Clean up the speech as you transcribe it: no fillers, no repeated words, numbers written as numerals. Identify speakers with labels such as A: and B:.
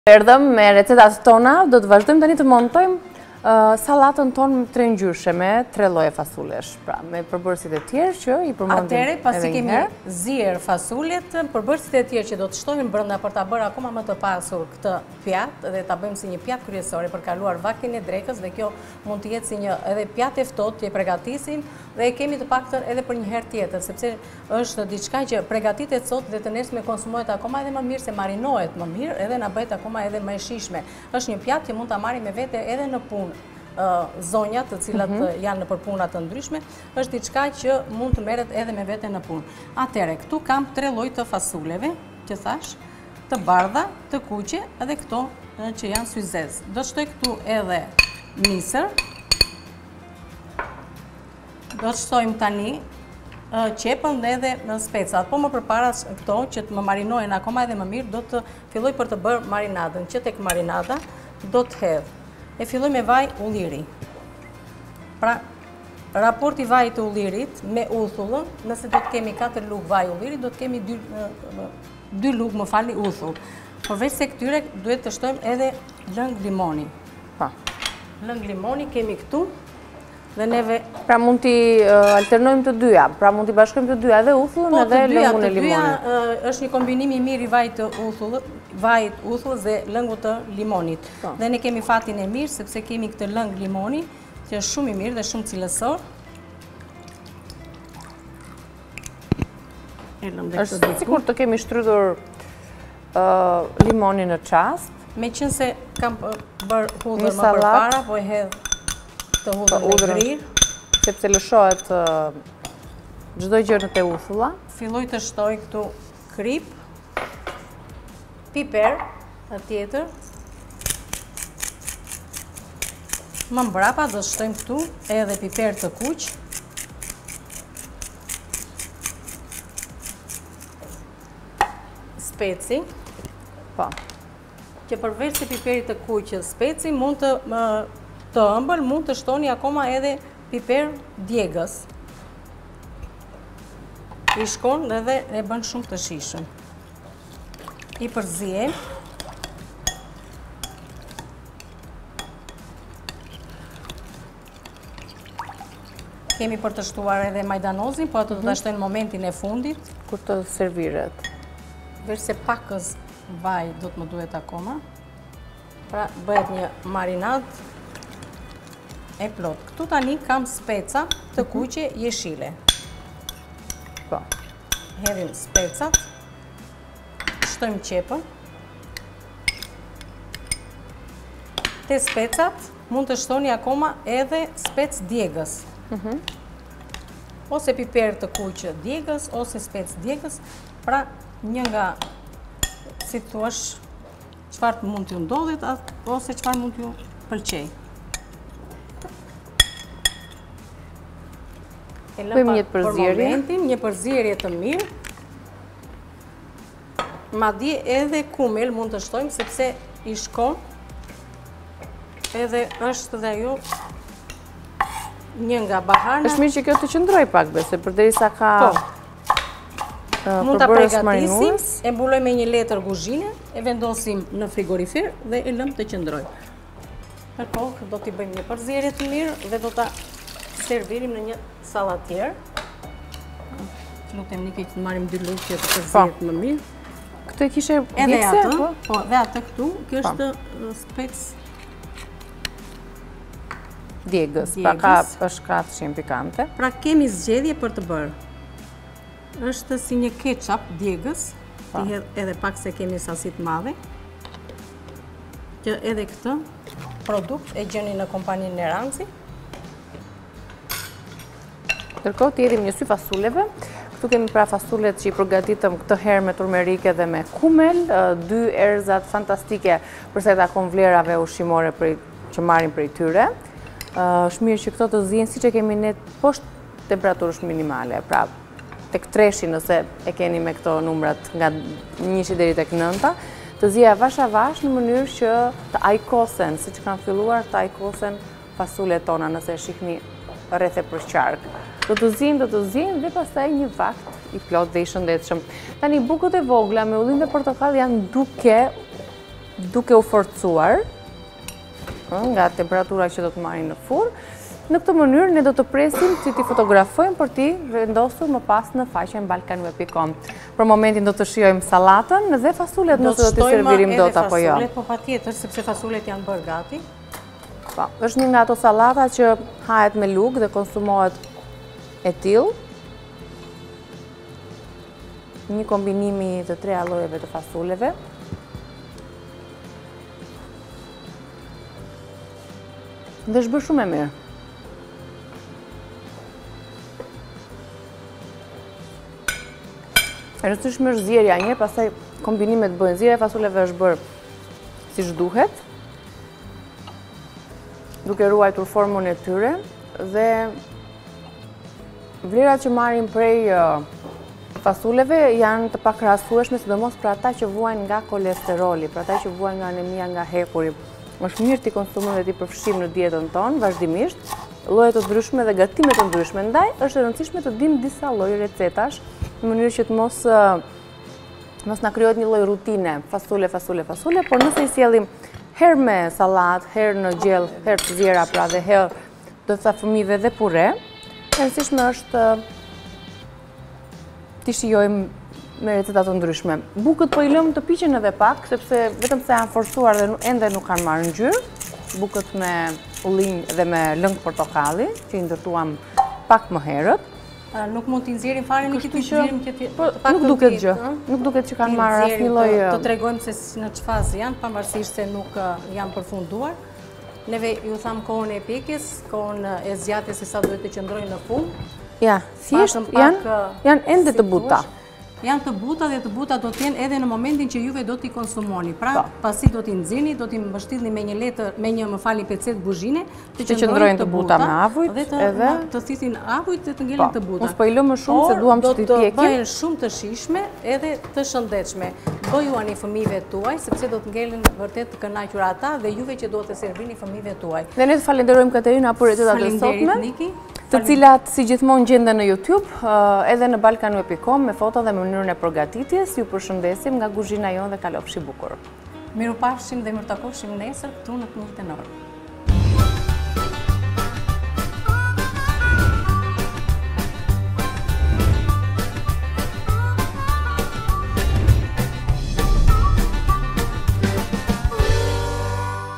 A: Erdhëm me recetat tona, do të vazhdojmë tani të montojmë sallatën tonë me 3 ngjyrëshe me 3 lloje fasulesh. Pra, me përbërësit e tjerë që i përmendim.
B: Atëherë, pasi kemi zier fasulet, përbërësit e tjerë që do të shtohen brenda për ta bërë akoma më të pasur këtë pjatë dhe ta bëjmë si një pjatë kryesore për kaluar vaktin e drekës, dhe kjo mund të jetë si një edhe pjatë e ftohtë që e përgatisim dhe e kemi të paktën edhe për një herë tjetër, sepse është diçka që përgatitet sot dhe të nesërme konsumohet akoma edhe më mirë, se marinohet më mirë edhe na bëhet akoma edhe më e shijshme. Është një pjatë që mund ta marrim me vete edhe në punë. Zonjat të cilat janë në përpuna të ndryshme, është diçka që mund të merret edhe me vete në punë. Atëherë, këtu kam 3 lloj të fasuleve, që thash, të bardha, të kuqe edhe këto që janë syzez. Do të shtoj këtu edhe misër. Do të shtojmë tani qepën dhe edhe specat, po më përpara këto që të më marinohen akoma edhe më mirë, do të filloj për të bërë marinadën. Që tek marinada do të hedh. E filloj me vaj ulliri. Pra, raporti vajit të ullirit me uthullën, nëse do të kemi 4 lugë vaj ulliri, do të kemi 2 lugë, më falni, uthull. Përveç se këtyre duhet të shtojmë edhe lëng limoni. Lëng limoni kemi këtu. Dhe neve...
A: Pra mund t'i alternojmë të dyja, pra mund t'i bashkojmë të dyja, edhe uthullën edhe lëngun e limonit.
B: Është një kombinim i mirë i vajit uthullës dhe lëngut të limonit. Dhe ne kemi fatin e mirë, sepse kemi këtë lëng limoni, që është shumë i mirë dhe shumë cilësor.
A: Është sikur të kemi shtrydur limoni në qast.
B: Me qënë se kam bërë hudhër më përpara, po e hedhë të hudhër me grirë.
A: Sepse lëshohet çdo gjë në te uthulla.
B: Filloj të shtoj këtu krip, piper, tjetër. Më mbrapa do shtojmë këtu edhe piper të kuq. Speci.
A: Po.
B: Që përveç se piperit të kuq, speci mund të ëmbël, mund të shtoni akoma edhe piper djegës. I shkon dhe e bën shumë të shijshëm. I përzihem. Kemi për të shtuar edhe majdanozin, po atë do ta shtojmë në momentin e fundit.
A: Kur të serviret.
B: Veç se pakës vaj do të më duhet akoma. Pra bëhet një marinad e plot. Këtu tani kam speca të kuqe jeshile.
A: Po.
B: Hedhim specat. Shtojmë qepën. Te specat mund të shtoni akoma edhe spec djegës. Ose piper të kuqe djegës, ose spec djegës. Pra një nga, si thuash, çfarë mund t'ju ndodhet, ose çfarë mund t'ju pëlqej.
A: Bëjmë një përzierje.
B: Një përzierje të mirë. Madje edhe kumel mund të shtojmë, sepse i shkon. Edhe është dhe ajo një nga baharna.
A: Është mirë që kjo të qëndroj pak, bese, përderisa ka
B: mund ta përgatisim, e mbuloj me një letër kuzhine, e vendosim në frigorifer dhe e lëm të qëndroj. Përkohë do t'i bëjmë një përzierje të mirë dhe do ta servirim në një sallatier. Lutem Niki që të marrim 2 lugë që të përzihet më mirë.
A: Këtë e kishe
B: edhe atë, po, dhe atë këtu, kjo është spec
A: djegës, pra ka është katëshim pikante.
B: Pra kemi zgjedhje për të bërë. Është si një ketchup djegës, edhe pak se kemi sasit madhe. Që edhe këtë produkt e gjeni në kompaninë Neranzi.
A: Ndërkohë të jedhim një sy fasuleve. Këtu kemi pra fasulet që i përgatitëm këtë herë me turmerike dhe me kumel, 2 erzat fantastike përse ta konvlerave ushqimore që marrin prej tyre. Është mirë që këto të zihen siç e kemi ne poshtë temperaturës minimale, pra tek 3 nëse e keni me këto numrat nga 1 deri tek 9, të zihen avash avash në mënyrë që të ajkosen, siç kanë filluar të ajkosen fasulet tona nëse e shihni rreth e përqark. Do të zihen dhe pastaj një vakt i plot dhe i shëndetshëm. Tani bukët e vogla me ullim dhe portokall janë duke duke u forcuar nga temperatura që do të marrin në furrë. Në këtë mënyrë ne do të presim që t'i fotografojmë për t'i vendosur më pas në faqen balkanweb.com. Për momentin do të shijojmë sallatën dhe fasulet nëse do t'i servirim dot apo jo.
B: Do të shtojmë edhe fasulet, po patjetër, sepse fasulet janë bërë gati.
A: Po, është një nga ato sallata që hahet me lugë dhe konsumohet e tillë. Një kombinimi të 3 llojeve të fasuleve. Dhe është bërë shumë e mirë. E rëndësishme është zjerja një, pastaj kombinimet bëhen. Zjerja e fasuleve është bërë siç duhet, duke ruajtur formën e tyre dhe vlerat që marrin prej fasuleve janë të pakrahasueshme, sidomos për ata që vuajnë nga kolesteroli, për ata që vuajnë nga anemia, nga hekuri. Është mirë t'i konsumojmë dhe t'i përfshijmë në dietën tonë vazhdimisht, lloje të ndryshme dhe gatime të ndryshme. Ndaj është e rëndësishme të dimë disa lloje recetash në mënyrë që të mos na krijohet një lloj rutine, fasule, por nëse i sjellim herë me sallatë, herë në gjell, herë të zjera pra dhe herë do të fëmijëve dhe pure, e rëndësishme është t'i shijojmë me receta të ndryshme. Bukët po i lëmë të piqen edhe pak, sepse vetëm se janë forcuar dhe ende nuk kanë marrë ngjyrë. Bukët me ullinj dhe me lëng portokalli, që i ndërtuam pak më herët.
B: Nuk mund t'i nxjerrim fare në këtë nxjerrim këtë.
A: Nuk duket gjë. Nuk duket që kanë marrë asnjë lloj.
B: Të tregojmë se në çfarë fazë janë, pavarësisht se nuk janë përfunduar. Neve ju tham kohën e pjekjes, kohën e zgjatjes se sa duhet të qëndrojnë në fund.
A: Ja, thjesht janë ende të buta.
B: Janë të buta dhe të buta do t'jenë edhe në momentin që juve do t'i konsumoni. Pra, pasi do t'i nxirni, do t'i mbështillni me një letër, me një pecet buzhine, të
A: qëndrojnë të buta me avujt,
B: edhe të thithin avujt dhe të ngelen të buta.
A: Mos po i lëmë shumë se duam që t'i pjekim.
B: Do të bëhen shumë të shijshme edhe të shëndetshme. Bëjuani fëmijëve tuaj, sepse do të ngelen vërtet të kënaqur ata dhe juve që do të servini fëmijëve tuaj.
A: Dhe ne të falenderojmë Katerina për recetat e sotme, të cilat si gjithmonë gjenden në YouTube, edhe në balkanweb.com me foto dhe mënyrën e përgatitjes. Ju përshëndesim nga kuzhina jonë dhe kalofshi bukur.
B: Mirupafshim dhe mirë takoshim nesër këtu në të njëjtën orë.